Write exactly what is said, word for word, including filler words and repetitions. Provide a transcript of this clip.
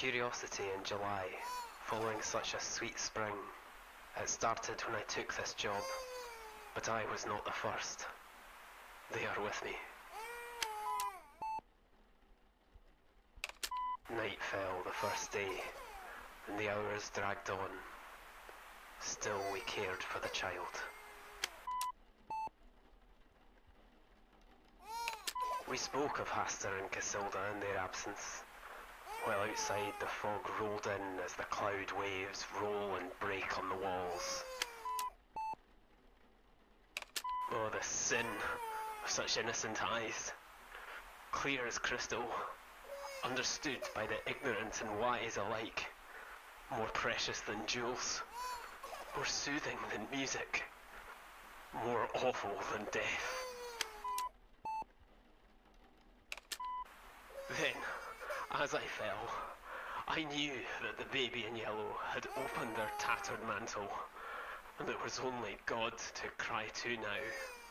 curiosity in July, following such a sweet spring. It started when I took this job, but I was not the first. They are with me. Night fell the first day, and the hours dragged on. Still we cared for the child. We spoke of Hastur and Casilda in their absence, while outside the fog rolled in as the cloud waves roll and break on the walls. Oh, the sin of such innocent eyes, clear as crystal, understood by the ignorant and wise alike, more precious than jewels, more soothing than music, more awful than death. Then, as I fell, I knew that the baby in yellow had opened their tattered mantle, and there was only God to cry to now.